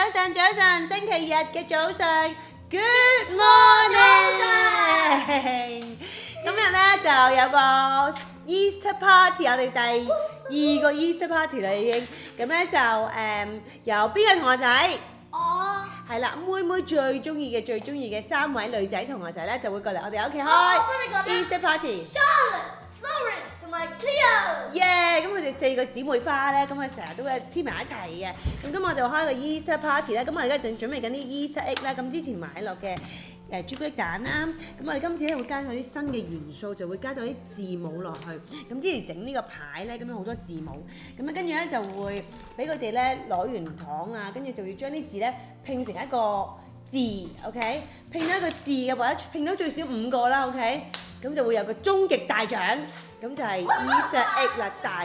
晨，星期日嘅早上 ，Good morning。今日咧就有個 Easter Party， 我哋第2個 Easter Party 啦已經。咁咧就有邊個同學仔？我係啦，妹妹最中意嘅3位女仔同學仔咧就會過嚟我哋屋企開 Easter Party。Charlotte、Florence 同埋 Cleo。耶！咁佢哋4個姊妹花咧，咁佢成日都會黐埋一齊嘅。咁今日我哋開個 Easter Party 咧，咁我哋而家正準備緊啲 Easter egg 啦。咁之前買落嘅朱古力蛋啦，咁我哋今次咧會加咗啲新嘅元素，就會加咗啲字母落去。咁之前整呢個牌咧，咁樣好多字母，咁啊跟住咧就會俾佢哋咧攞完糖啊，跟住就要將啲字咧拼成一個字 ，OK？ 拼咗一個字嘅話咧，拼到最少5個啦 ，OK？ 咁就會有個終極大獎，咁就係 Easter egg 啦，大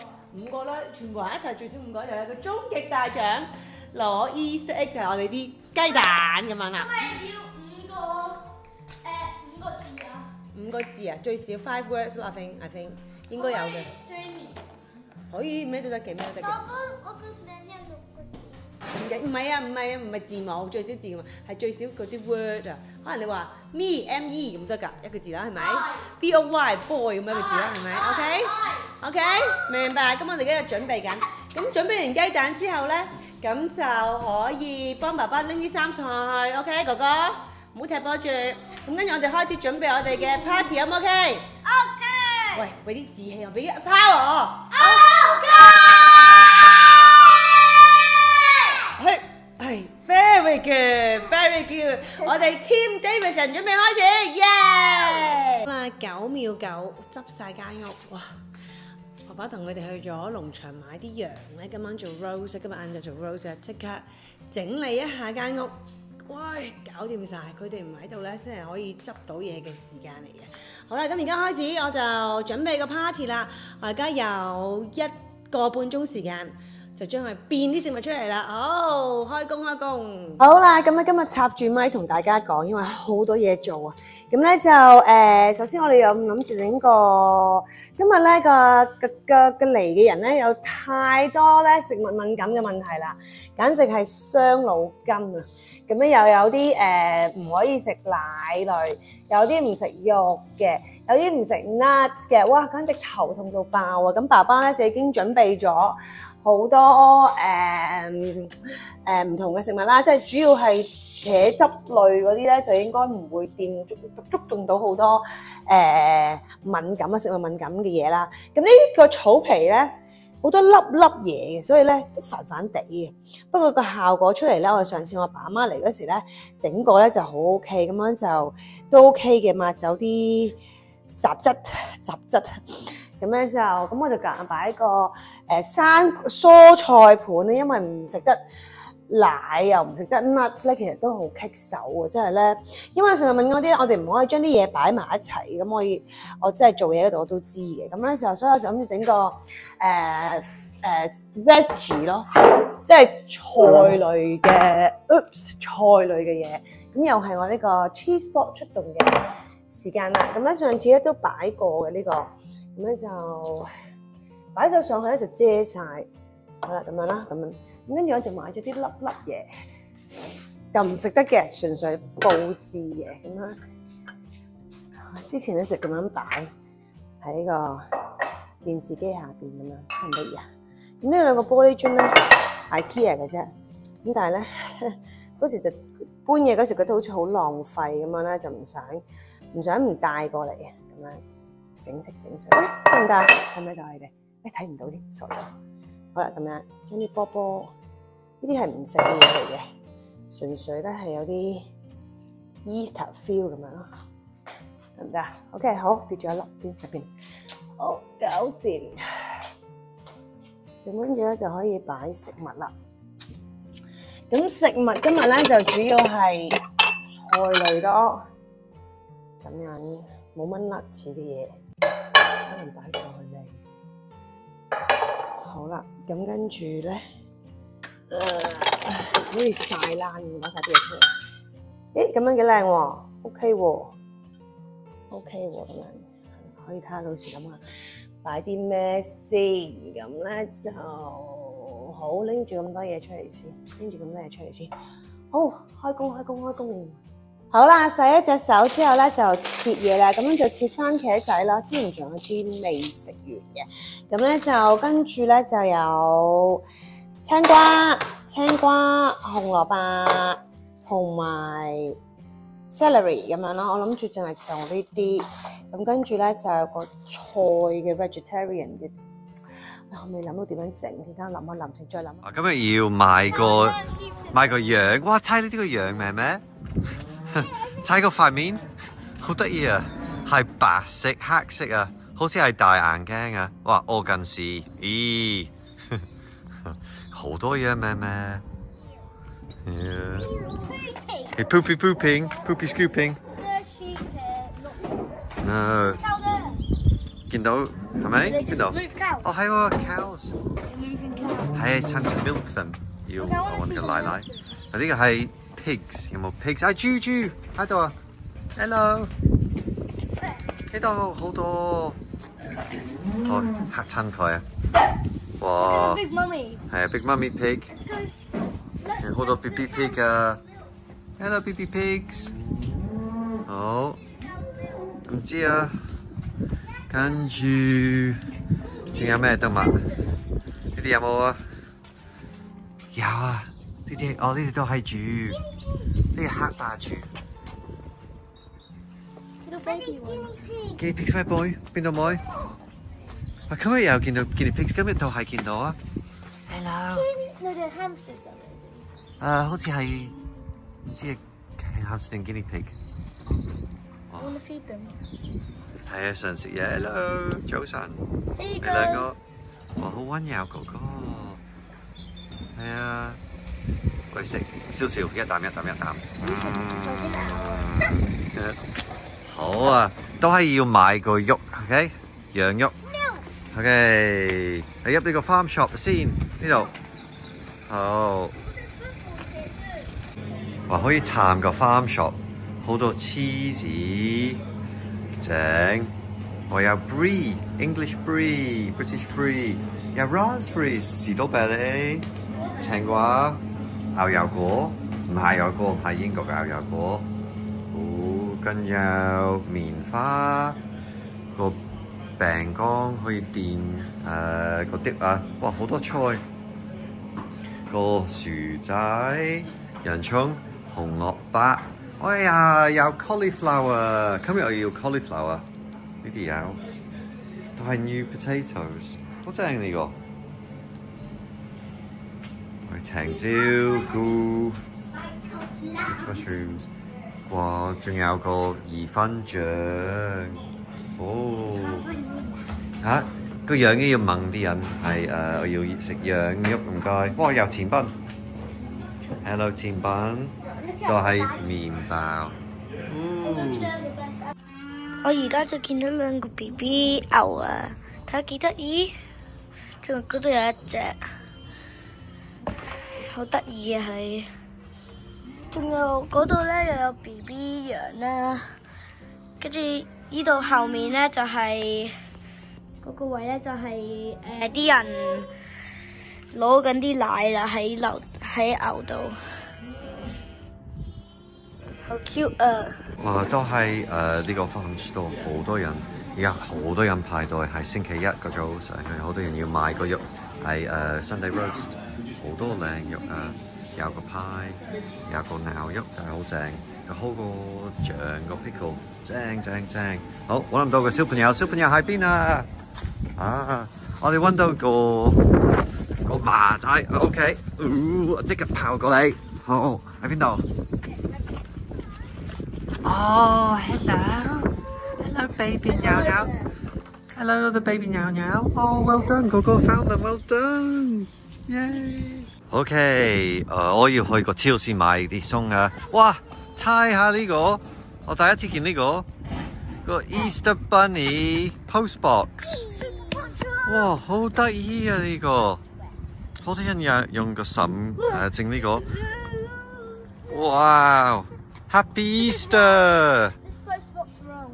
5個啦，全部人一齊最少5個，就有個終極大獎攞 Easter egg 就係我哋啲雞蛋咁樣啦。5個字啊，最少5 words 啦 ，I think 應該有嘅。可以咩都得嘅，咩都得嘅。我個名有6個字。唔係啊，唔係字母，最少字母係最少嗰啲 word 啊。可能你話 me 咁得㗎，一個字啦，係咪 ？boy boy 咁一個字啦，係咪 ？OK， 明白。咁我哋而家準備緊，咁準備完雞蛋之後咧，咁就可以幫爸爸拎啲衫上去 ，OK， 哥哥。唔好踢波住，咁跟住我哋開始準備我哋嘅 party， 好唔 OK？OK。喂，俾啲志氣我，俾啲 power 我。OK。係 ，very good。我哋 Team Davidson 準備開始，耶！咁啊，9秒9執晒間屋，哇！爸爸同佢哋去咗農場買啲羊咧，今晚做 roast， 今日晏晝做 roast， 即刻整理一下間屋。喂，搞掂晒，佢哋唔喺度咧，先係可以執到嘢嘅時間嚟嘅。好啦，咁而家開始我就準備個 party 啦。我而家有1個半鐘時間，就將佢變啲食物出嚟啦。好，開工！好啦，咁咧今日插住咪同大家講，因為好多嘢做啊。咁咧就首先我哋有諗住整個今日咧個嚟嘅人咧有太多咧食物敏感嘅問題啦，簡直係傷腦筋啊！咁咧又有啲唔可以食奶類，有啲唔食肉嘅，有啲唔食 nuts 嘅，哇！簡直頭痛到爆啊！咁爸爸咧就已經準備咗好多唔同嘅食物啦，即係主要係茄汁類嗰啲咧，就應該唔會觸動到好多敏感食物敏感嘅嘢啦。咁呢個草皮咧，好多粒嘢嘅，所以咧都煩地嘅。不過個效果出嚟咧，我上次我爸媽嚟嗰時咧整過咧就好 OK， 咁樣就都 OK 嘅，抹走啲雜質。咁咧就咁我就夾硬擺個蔬菜盤咧，因為唔食得奶又唔食得 nuts 咧，其實都好棘手啊！即係咧，因為食物敏感嗰啲，我哋唔可以將啲嘢擺埋一齊。咁我真係做嘢嗰度我都知嘅。咁咧就所以我就諗住整個veggie 咯，即係菜類嘅嘢。咁又係我呢個 cheese board 出動嘅時間啦。咁咧上次咧都擺過嘅呢個，咁咧就擺咗上去咧就遮晒。好啦，咁樣啦，咁樣。咁跟住我就買咗啲粒嘢，又唔食得嘅，純粹佈置嘅咁樣。之前咧就咁樣擺喺個電視機下邊咁樣，得唔得意啊？咁呢兩個玻璃樽咧 ，IKEA 嘅啫。咁但係咧嗰時就搬嘢嗰時覺得好似好浪費咁樣咧，就唔想唔帶過嚟嘅咁樣整水。得唔得？睇唔睇到你哋？睇唔到添，傻咗。好啦，咁樣將啲波，呢啲係唔食嘅嘢嚟嘅，純粹咧係有啲 Easter feel 咁樣咯，得唔得啊 ？OK， 好，跌咗一粒添入邊，好搞掂。咁跟住咧就可以擺食物啦。咁食物今日咧就主要係菜類多，咁樣冇乜 nuts 嘅嘢，可能擺上去咧。好啦，咁跟住咧，好似晒爛咁，攞晒啲嘢出嚟。咁樣幾靚喎 ，OK 喎，咁樣可以睇下到時諗下擺啲咩先。咁咧就仲好，拎住咁多嘢出嚟先，拎住咁多嘢出嚟先。好，開工。好啦，洗一隻手之後咧就切嘢啦，咁樣就切番茄仔啦。之前仲有啲未食完嘅，咁咧就跟住咧就有青瓜、紅蘿蔔同埋 celery 咁樣啦。我諗住淨係就呢啲，咁跟住咧就有個菜嘅 vegetarian 嘅。我未諗到點樣整，而家諗一諗先，再諗。 今日要買個羊，哇！猜呢啲個羊咩咩？猜個塊面，好得意啊！係白色、黑色啊，好似係戴眼鏡啊！哇！我近視，咦？好多嘢咩咩？ Hey, pooping, scooping. No. 見到係咪？邊度？哦係喎 ，cows。係 time to milk them。要我揾個奶奶。呢個係 pigs， 有冇 pigs？豬喺度啊 ！Hello。呢度好多。嚇親佢啊！哇！係啊 ，Big Mummy Pig。好多 BB Pig 啊 ！Hello BB Pigs。好。唔知啊。跟住仲有咩動物？呢啲有冇啊？有啊！呢啲呢啲都係豬，呢個黑霸豬。Guinea pigs 咩 boy？ 邊度妹？啊，今日又見到 guinea pigs， 今日都係見到啊。Hello。好似係唔知係 hamster 定 guinea pig。係啊，想食嘢 ，Hello， 早晨，你兩個，哇，好溫柔哥哥，係啊，我哋食少少，一啖。好啊，都係要買個肉 ，OK， 羊肉 ，OK， 你入呢個 farm shop 先，呢度，好，哇，可以參個 farm shop， 好多 cheese。正，我有 brie、English brie、British brie， 有 raspberries、士多啤梨、青瓜、牛油果，唔係牛油果，係英國嘅牛油果。跟有棉花，個餅乾可以墊個碟啊！哇，好多菜，個薯仔、洋葱、紅蘿蔔。哎呀，有 cauliflower， 今日我要 cauliflower， 呢啲有，都係 new potatoes， 好正呢個。青椒、菇 ，mixed mushrooms， 哇，仲有個意粉醬，哦，嚇，個樣嘅要問啲人係我要食羊肉唔該，哇，有甜品 ，hello 甜品。都係麵包。 我而家就見到兩個 BB 牛啊，睇下幾得意。仲有嗰度有一隻，好得意啊佢。仲有嗰度咧又有 BB 羊啦，跟住呢度後面咧就係、嗰個位咧就係啲人攞緊啲奶啦喺牛度。好 cute 啊！ 哇，都係呢個 farm store 好多人，而家好多人排隊，係星期一個早上，好多人要買個肉，係Sunday roast， 好多靚肉啊！有個派，有個牛肉就係好正，有好個醬個 pickle， 正。好，揾唔到個小朋友喺邊啊？啊，我哋揾到個馬仔 ，OK， 即刻跑過嚟，好喺邊度？Oh, hello, baby Nyao Nyao. Hello, the baby Nyao Nyao. Oh, well done, 哥哥 found them, well done. Yay. OK， 我要去個超市買啲餸啊！哇，猜下呢個，我第一次見呢個Easter Bunny Post Box。哇，好得意啊呢個，好多人用個嬸整呢個。哇！Happy Easter!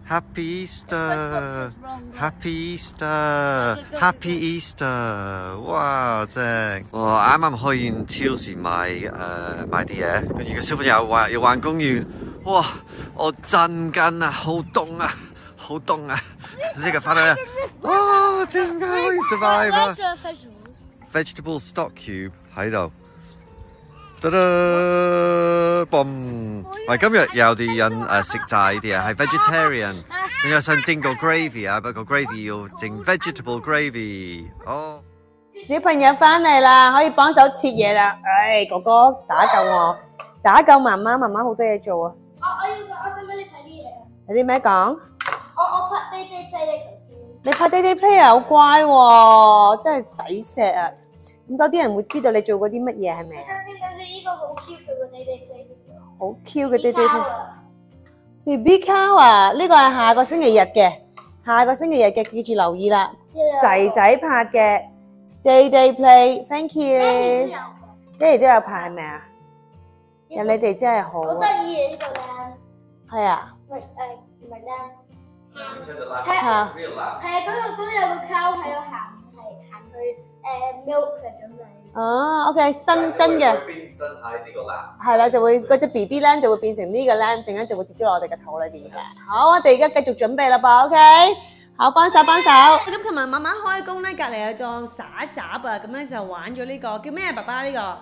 Happy Easter! Happy Easter! Happy Easter! 哇，正！我啱啱去完超市買啲嘢，跟住個小朋友話要玩公園，哇！我震緊啊，好凍啊，好凍啊！呢個翻嚟啊，啊，點解可以 survive 啊 ？Vegetable stock cube 喺度。得啦 ，boom！ 喂，今日有啲人食齋啲啊，係 vegetarian， 咁有想整個 gravy 啊，不過 gravy 要整 vegetable gravy。哦， 小朋友翻嚟啦，可以幫手切嘢啦。唉，哥哥打救我，打救媽媽，媽媽好多嘢做啊。 我想俾你睇啲嘢。 有啲咩講？ 我拍 Day Play 你頭先。 你拍 Day Play 啊，好乖喎，真係抵錫啊！咁多啲人會知道你做過啲乜嘢係咪啊？等先，呢個好 Q 佢個 Day Play。好 Q 嘅 Day Play。BB cow 啊，呢個係下個星期日嘅，下個星期日嘅記住留意啦。仔仔拍嘅 Day Play，thank you。爹哋都有拍係咪啊？有你哋真係好。好得意啊呢個咧。係啊。唔係咧。係啊，嗰度有個 cow 喺度行去milk 嘅準備。哦 ，OK， 新嘅。變身喺呢個籃。係啦，就會嗰隻 BB 咧就會變成呢個籃，陣間就會跌咗落我哋嘅肚裏邊嘅。好，我哋而家繼續準備啦噃 ，OK。好，幫手。咁琴日媽媽開工咧，隔離有檔耍雜啊，咁咧就玩咗呢個叫咩？爸爸呢個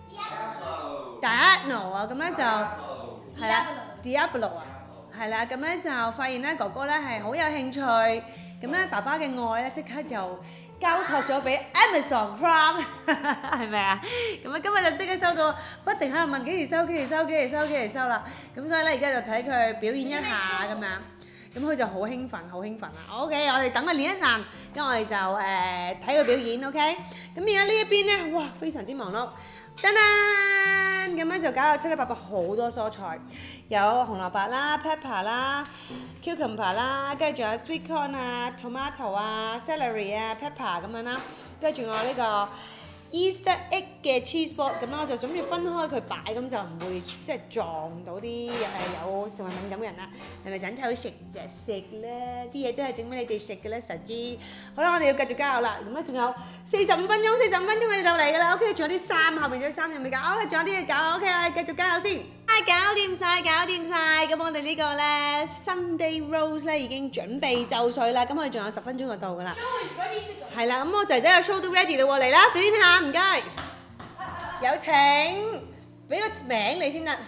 Diablo 啊，咁咧就係啦 ，Diablo 啊。係啦，咁咧就發現咧哥哥咧係好有興趣，咁咧爸爸嘅愛咧即刻就交託咗俾 Amazon Prime， 係咪啊？咁啊今日就即刻收到，不停喺度問幾時收啦。咁所以咧而家就睇佢表演一下咁樣，咁佢就好興奮啊。OK， 我哋等佢練一陣，咁我哋就睇佢表演 OK。咁而家呢一邊咧，哇非常之忙碌。噔噔，咁樣就搞到七七八八好多蔬菜，有紅蘿蔔啦、pepper 啦、cucumber 啦，跟住仲有 sweet corn 啊、tomato 啊、celery 啊、pepper 咁樣啦，跟住仲有呢個 Easter egg 嘅 cheese ball， 咁我就準備分開佢擺，咁就唔會即係撞到啲有食物敏感嘅人啦。係咪想睇佢食就食啦，啲嘢都係整俾你哋食嘅啦，實知。好啦，我哋要繼續加油啦。咁啊，仲有45分鐘我哋就嚟㗎啦。OK， 仲有啲衫後邊仲有衫又未搞，仲有啲嘢搞。OK， 我哋繼續加油先。搞掂晒。咁我哋呢個咧 Sunday Rose 咧已經準備就緒啦。咁我哋仲有10分鐘就到㗎啦。係啦，咁我仔仔嘅 show 都 ready 啦喎，嚟啦，表演下，唔該。有請，俾個名你先啦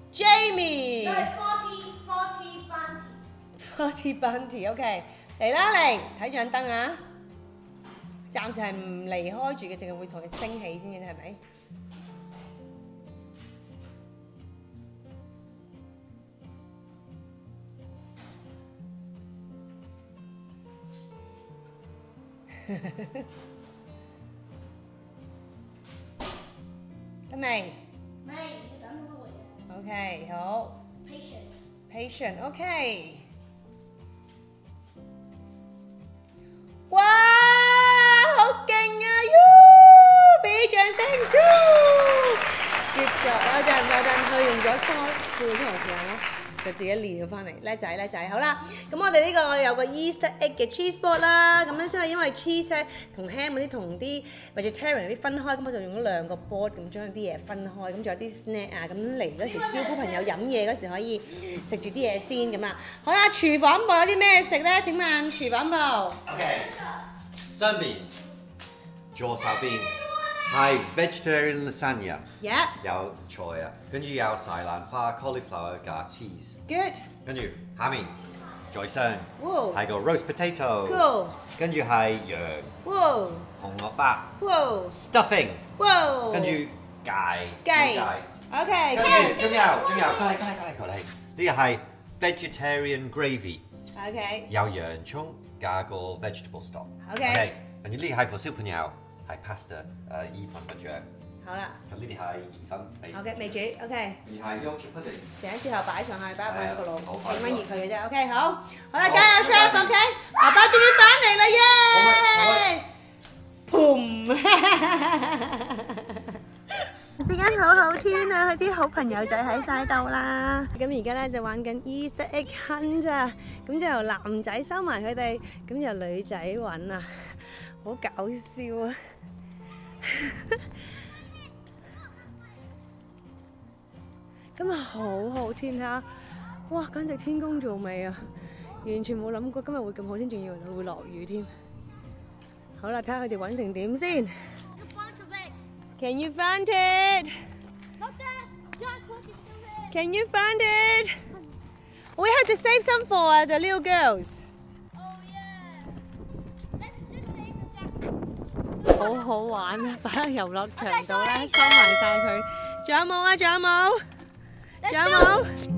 ，Jamie。40 Bunty，OK， 嚟啦嚟，睇住盞燈啊！暫時係唔離開住嘅，淨係會同佢升起先嘅，係咪？得未？未，要等好耐。OK， 好。Patient，OK。哇，好勁啊！俾掌聲！Good job，有陣佢用咗半個鐘頭時間咯。就自己練咗翻嚟，叻仔，好啦。咁我哋呢個有個 Easter egg 嘅 cheese board 啦，咁咧即係因為 cheese 咧同 ham 嗰啲同啲 vegetarian 嗰啲分開，咁我就用咗2個 board 咁將啲嘢分開，咁仲有啲 snack 啊，咁嚟嗰時招呼朋友飲嘢嗰時可以食住啲嘢先咁啊。好啦，廚房部有啲咩食咧？請問廚房部 ？OK， 上邊左手邊係 vegetarian lasagna， 有菜啊，跟住有西蘭花 cauliflower 加 cheese。Good。跟住下面再上係個 roast potato。跟住係羊。紅蘿蔔。stuffing。跟住雞。OK。仲有，過嚟。呢個係 vegetarian gravy。OK。有洋葱加個 vegetable stock。OK。跟住呢個係 for 小朋友。係 pasta， 意粉不醬。好啦。咁呢啲係意粉未。OK， 未煮。OK。而係 Yorkshire pudding。陣間之後擺上去，擺入個爐，整翻熱佢嘅啫。OK， 好。好啦，加油 chef。OK。爸爸終於翻嚟啦耶！砰！時間間好好天啊，佢啲好朋友仔喺晒度啦。咁而家咧就玩緊 Easter egg hunt 啊，咁就由男仔收埋佢哋，咁由女仔揾啊，好搞笑啊！今日好好天啊！哇，簡直天公造美啊！完全冇諗過今日會咁好天，仲以為會落雨添。好啦，睇下佢哋揾成點先。Can you find it? Can you find it? We have to save some for the little girls. Oh yeah. 好好玩啊！擺喺遊樂場度咧，收埋晒佢。仲有冇啊？仲有冇？仲有冇？